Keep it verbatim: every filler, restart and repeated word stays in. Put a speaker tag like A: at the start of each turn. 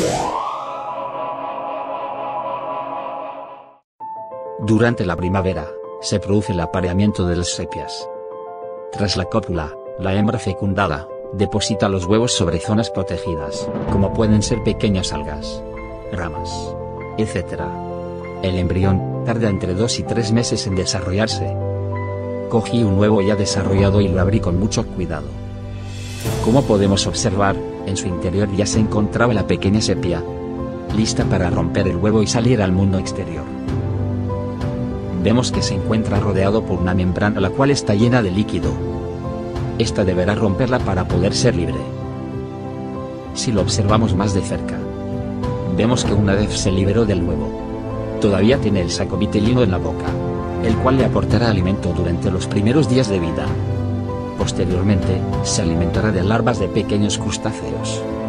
A: Durante la primavera, se produce el apareamiento de las sepias. Tras la cópula, la hembra fecundada deposita los huevos sobre zonas protegidas, como pueden ser pequeñas algas, ramas, etcétera. El embrión tarda entre dos y tres meses en desarrollarse. Cogí un huevo ya desarrollado y lo abrí con mucho cuidado. Como podemos observar, en su interior ya se encontraba la pequeña sepia, lista para romper el huevo y salir al mundo exterior. Vemos que se encuentra rodeado por una membrana la cual está llena de líquido. Esta deberá romperla para poder ser libre. Si lo observamos más de cerca, vemos que una vez se liberó del huevo, todavía tiene el saco vitelino en la boca, el cual le aportará alimento durante los primeros días de vida. Posteriormente, se alimentará de larvas de pequeños crustáceos.